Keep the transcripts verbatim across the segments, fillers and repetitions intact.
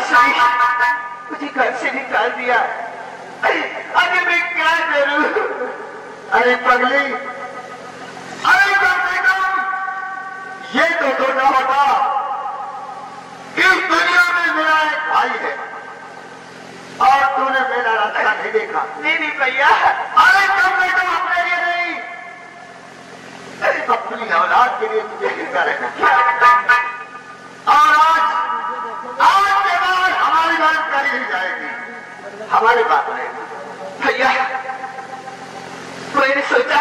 सासुरी मुझे घर से निकाल दिया। अरे मैं क्या करूं? अरे पगली, अरे कम से कम ये तो सोचा होता इस दुनिया में मेरा एक भाई है और तूने मेरा रास्ता नहीं देखा। नहीं नहीं भैया, अरे कम से कम अपने लिए नहीं अपनी औलाद के लिए तुझे जिंदा रहना। और आज आज के बाद हमारी बात करी नहीं जाएगी, हमारी बात रहेगी। भैया मैंने सोचा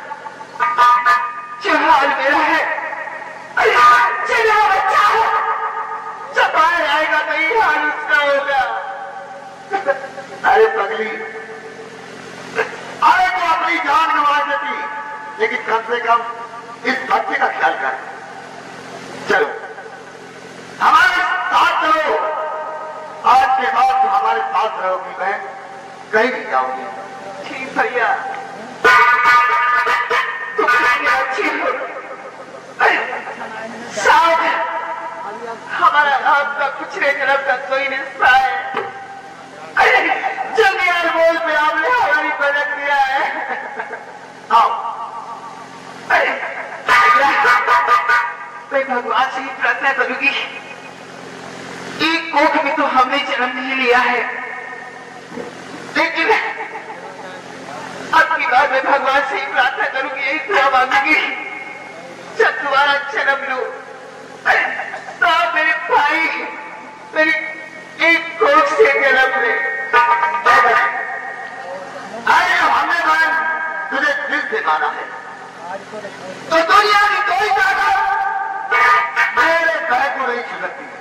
जो हाल मेरा है, चला बच्चा जब बाहर आएगा तो ये हाल उसका होगा। अरे पगली, अरे तो अपनी जान गंवा देती, लेकिन कम से कम इस बच्चे का ख्याल कर। चलो हमारे साथ चलो, आज के बाद तुम हमारे साथ रहोगी, मैं कहीं नहीं जाऊंगी। ठीक भैया, तुम अच्छी हो। शायद हमारा आपका पिछले जन्म का कोई रिश्ता है जो मेरे बोल पे आपने हमारी मदद किया है। आओ, मैं भगवान से ही प्रार्थना करूंगी, एक कोख में तो हमने जन्म नहीं लिया है, लेकिन अब की बार मैं भगवान से ही प्रार्थना करूंगी, यही दुआ मांगूंगी, जब तुम्हारा जन्म लूं तो आप मेरे भाई मेरी एक कोख से जन्म ले। अरे हमने बहन तुझे दिल से माना है तो दुनिया की कोई ताकत मेरे बहन को नहीं छू सकती।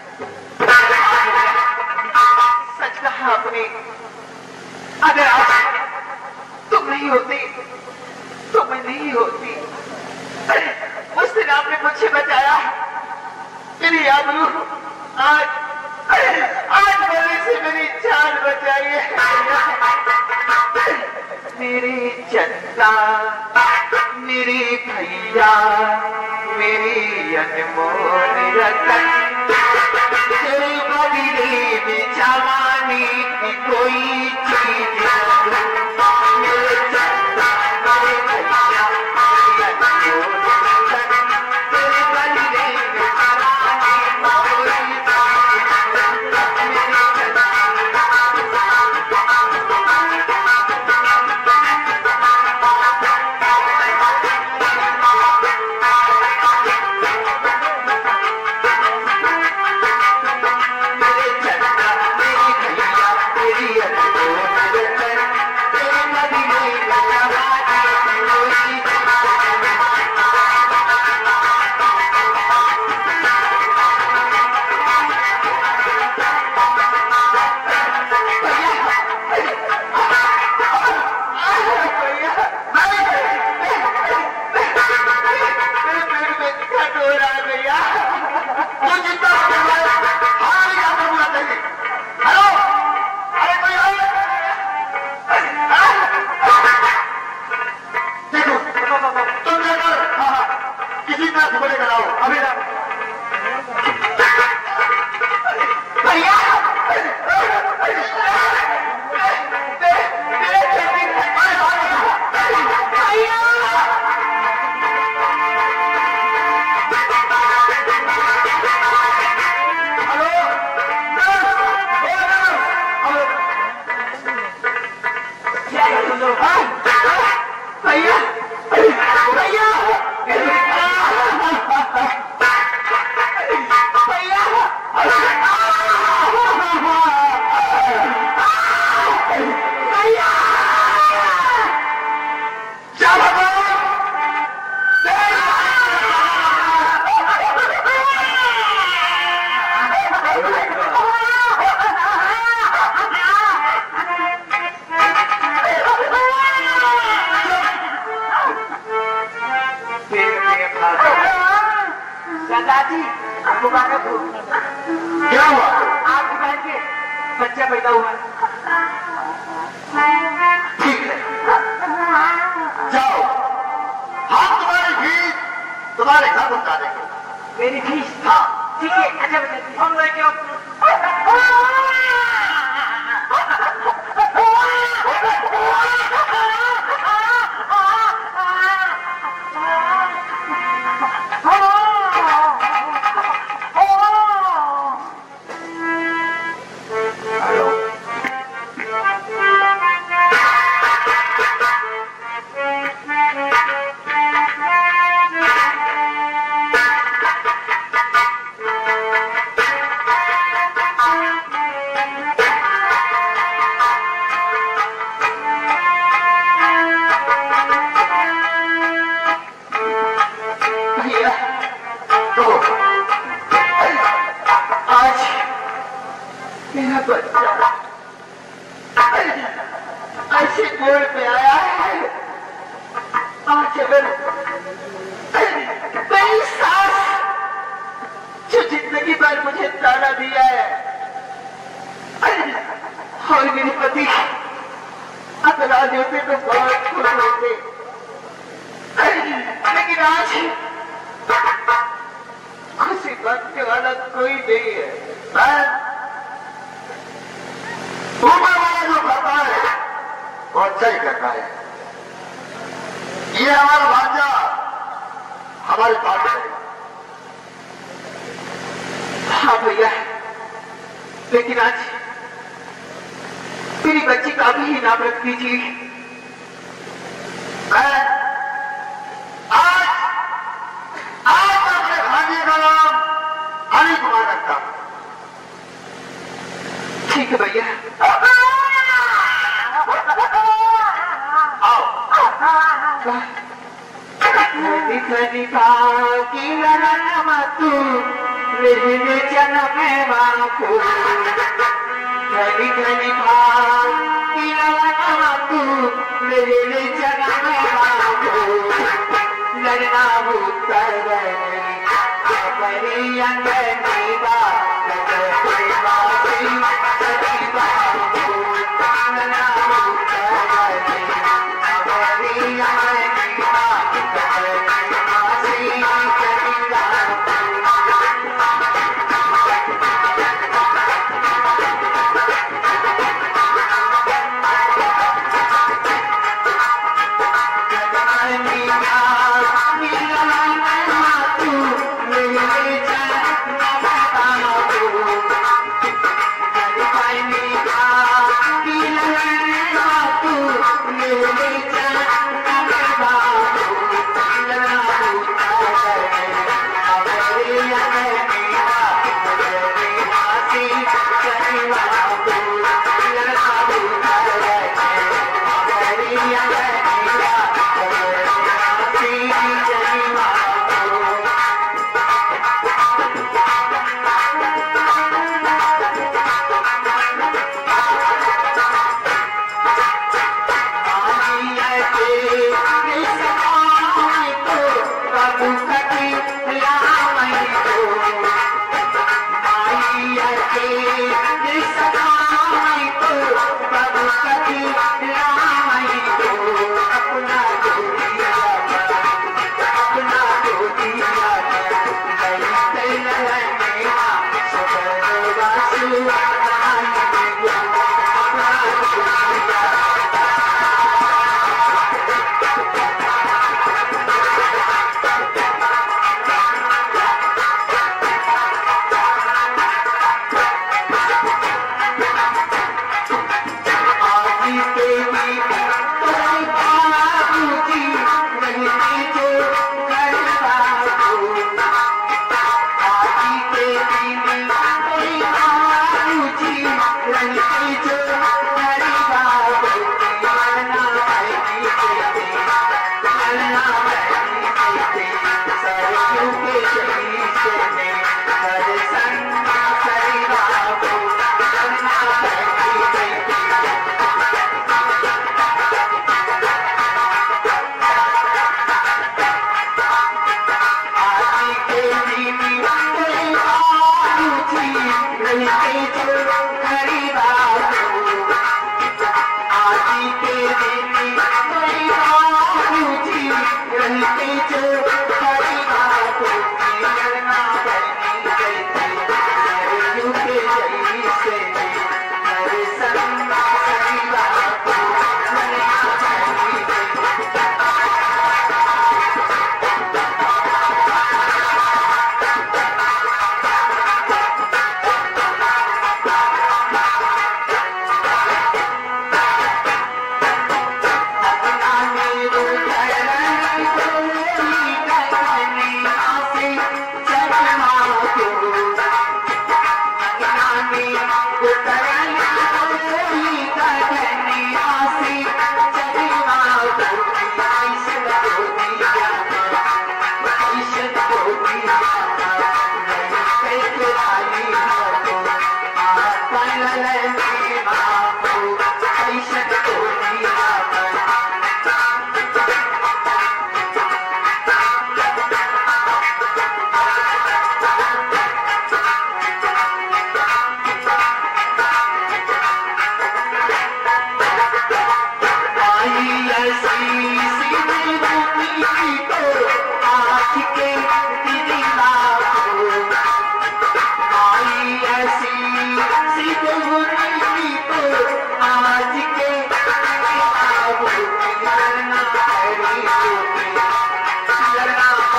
सच कहा आपने, अगर आज तुम नहीं होती तो मैं नहीं होती। उस दिन आपने मुझे बचाया, मेरी आबरू आज आज मेरे से मेरी जान बचाई है। मेरी जनता, मेरी भैया, मेरी अनमोल रतन, तेरी बदले में जवानी की कोई चीज मेरे जनता, मेरे भैया, मेरी अनमोल रतन, तेरी बदले में जवानी कोई दादाजी मुबारक हो। क्या हुआ? आपकी बहन के बच्चा पैदा हुआ। ठीक है, जाओ, हम तुम्हारी फीस तुम्हारे घर पहुंचा देंगे। मेरी फीस? हाँ ठीक है, अच्छा बेटा हम लेके आओ। मेरी सास जो जिंदगी भर मुझे ताना दिया है, और मेरे पति अगर आज होते तो बहुत खुश होते, लेकिन आज खुशी बांटने वाला कोई नहीं है। ऊपर वाला जो करता है वो अच्छा ही करता है। ये हमारा भांजा हमारे पास है। हाँ भैया, लेकिन आज मेरी बच्ची का भी ही नाम रख दीजिए। मैं आज आज अपने भांजे का नाम हरि कुमार रखता हूं। ठीक है भैया। आओ। कदी कदी की लड़म तू मेरे जन्म बापू, कदी कदी की लड़म तू मेरे जन्म बापू, लड़ना उतर बड़ी अंगनी बात बासी सदी बापू, लड़ना उतर बड़ी अंगनी बात बासी सदी बापू।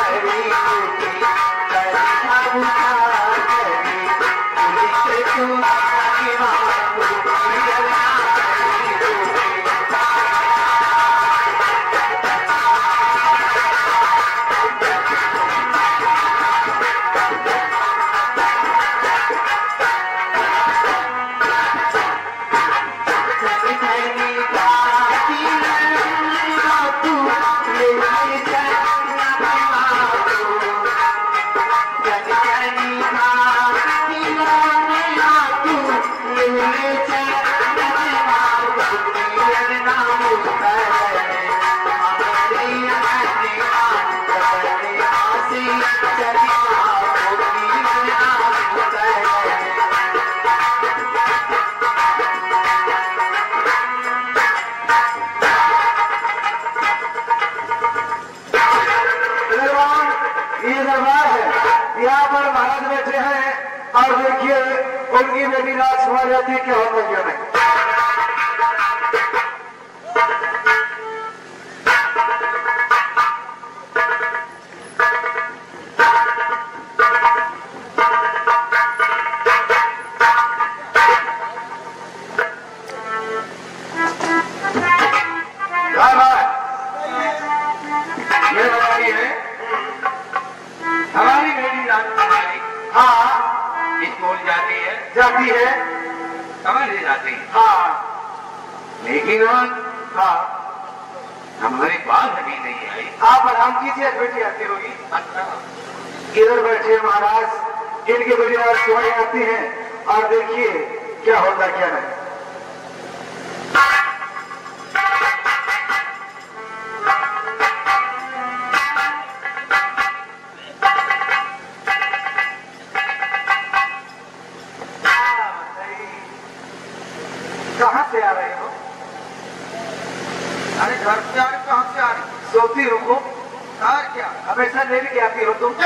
यहाँ पर महाराज बैठे हैं और देखिए उनकी बेटी राजकुमार जाती है क्या होता है क्या नहीं। जाती है समझ ले जाती है। हाँ लेकिन हाँ हमारे पास अभी नहीं आई। आप आराम कीजिए, बेटी आती होगी। अच्छा इधर बैठे महाराज, इनकी बेटी राजकुमारी आती है और देखिए क्या होता क्या नहीं। कहाँ से आ रहे हो? अरे घर से आ रही, कहाँ से आ रही? सोती रुको और क्या हमेशा ले के आती हो तुम?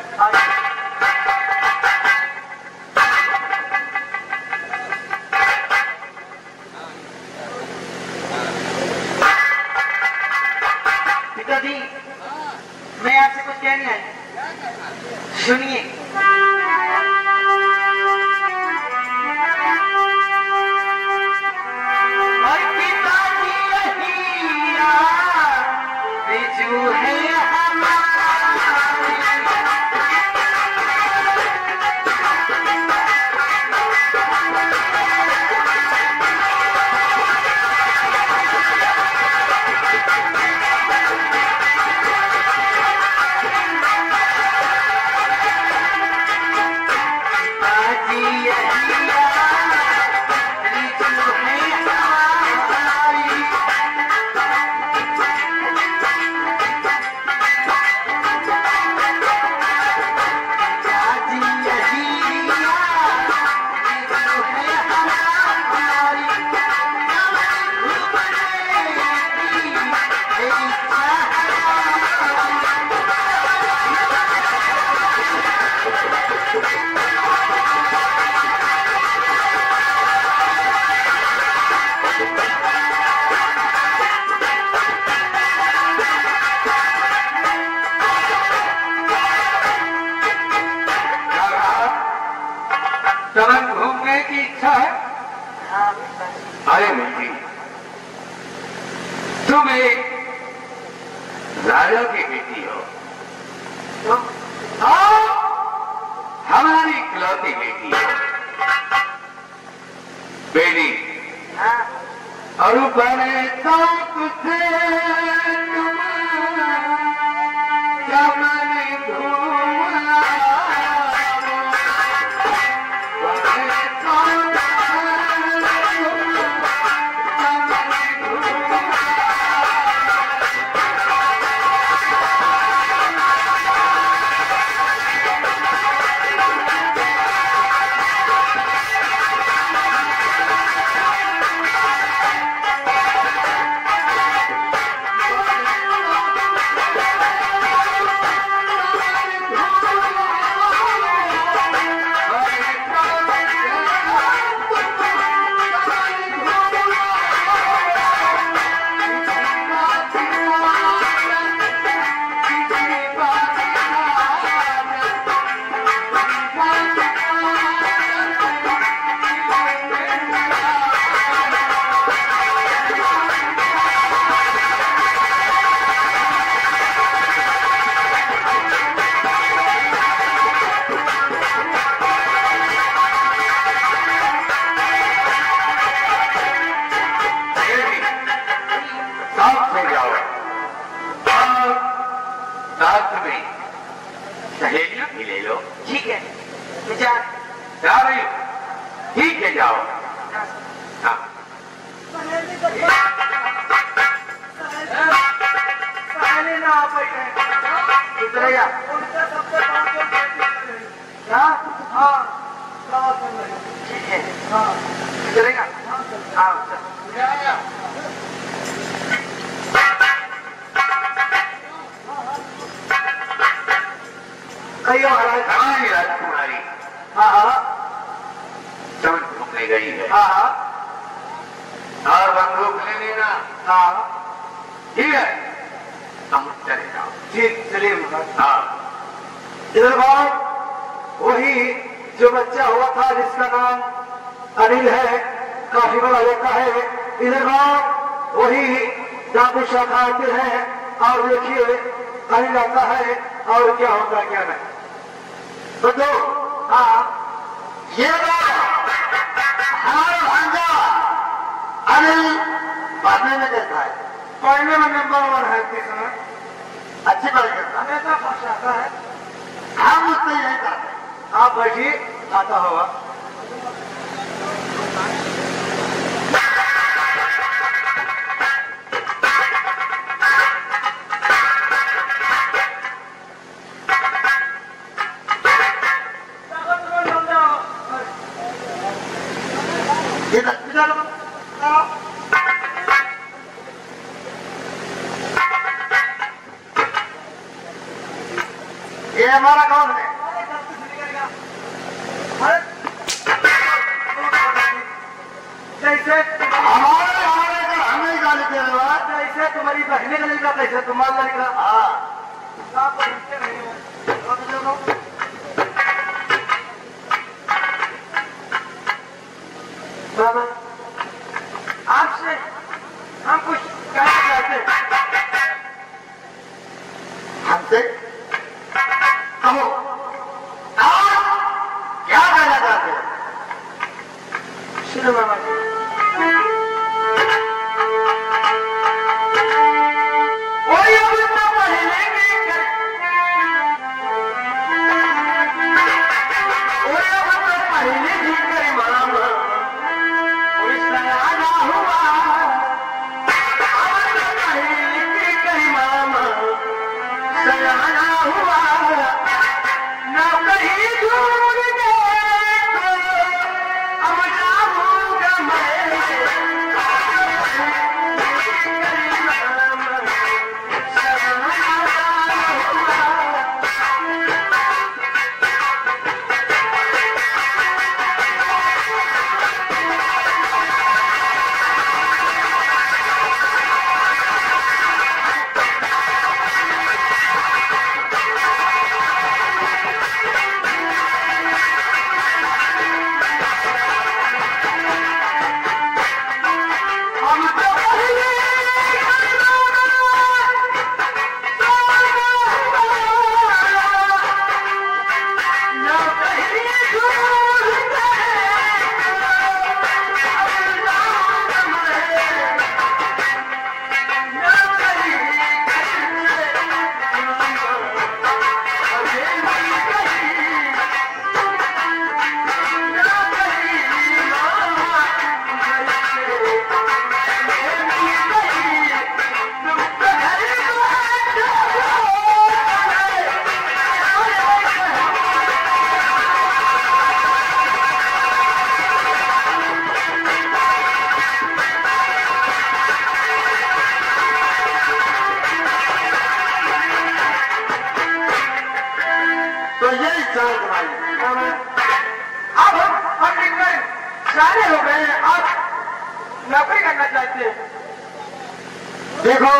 पिताजी मैं आपसे कुछ कहने आई, सुनिए। तरंग घूमने की इच्छा है? अरे बेटी, तुम एक राजा की बेटी हो, तुम हाँ हमारी इकलौती बेटी हो बेटी। और बड़े तो तुझे में सहेलियों भी ले लो। ठीक है विचार जा रही हो? ठीक है जाओ। हाँ पहले ना आप बैठे उतरेगा हाँ हाँ ठीक है हाँ चलेगा हाँ कहिए महाराज। हमारी राजकुमारी हाँ हाँ समझ घूमने गई है हाँ हाँ और बंदूक ले लेना। हाँ ठीक है हम चले जाओ। ठीक चलिए महाराज। हाँ इधर बाप वही जो बच्चा हुआ था जिसका नाम अनिल है, काफी बड़ा लड़का है। इधर बाप वही डाकू शाखा आते हैं और देखिए अनिल आता है और क्या होता क्या नहीं। तो दो हाँ ये हमारा भांजा अनिल पढ़ने में कैसा है? पढ़ने में नंबर वन है इस समय। अच्छी पढ़ाई करता है। हमेशा फर्स्ट आता है। हम उससे यही चाहते हैं। आप बैठिए आता होगा। इधर इधर ये हमारा कौन है? जैसे हमारे हमारे को हमें ही गाली दे रहे हो। जैसे तुम्हारी बहने का लड़का कैसे तुम्हारा लड़का हाँ आप बैठते नहीं हो। बाबा आपसे हम कुछ कहना चाहते हैं। हमसे कहो और क्या कहना चाहते हो? सुनो बाबा जी, कोई अपना पढ़ने की कर कोई अपना पढ़ने की कर मामा कोई सयाना हुआ अपना पढ़ने की कर मामा सयाना हुआ ना कहीं दूर देखो अब जाऊंगा मैं हम तो पहले ना कहीं दूर तो ये इच्छा है तुम्हारी। अब हम पंडित में सारे हो गए हैं, अब नौकरी करना चाहते हैं। देखो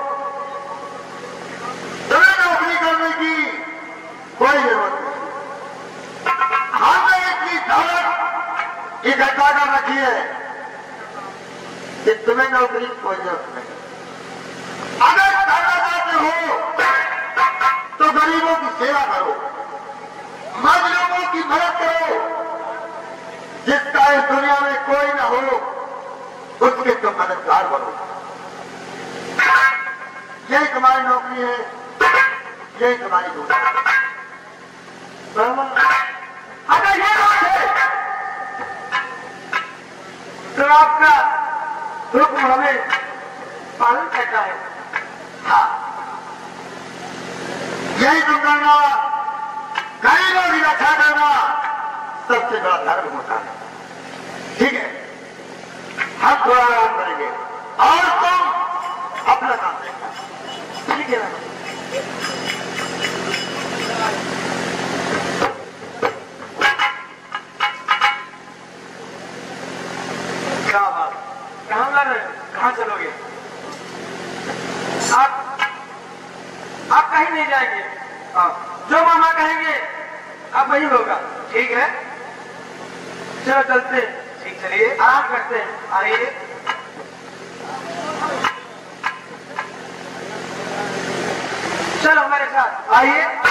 तुम्हें नौकरी करने की कोई जरूरत नहीं। हमने इतनी दौलत इकट्ठा कर रखी है कि तुम्हें नौकरी की कोई जरूरत नहीं। अगर करना चाहते हो तो गरीबों की सेवा करो, मजलूमों की मदद करो, जिसका इस दुनिया में कोई न हो उसके तुम मददगार बनो। यही तुम्हारी नौकरी है, यही तुम्हारी दूर है। अगर ये बात है तो आपका हुक्म हमें पालन करना है। हाँ, यही तुम करना, गरीबों की रक्षा करना सबसे बड़ा धर्म होता है। ठीक है, हम थोड़ा आराम करेंगे और तुम अपना काम देखना। ठीक है। क्या बात, कहाँ जा रहे हैं, कहाँ चलोगे? आप आप कहीं नहीं जाएंगे। हाँ, जो मामा कहेंगे आप वही होगा। ठीक है, चलो चलते हैं। ठीक, चलिए आराम करते हैं। आइए, चलो हमारे साथ आइए।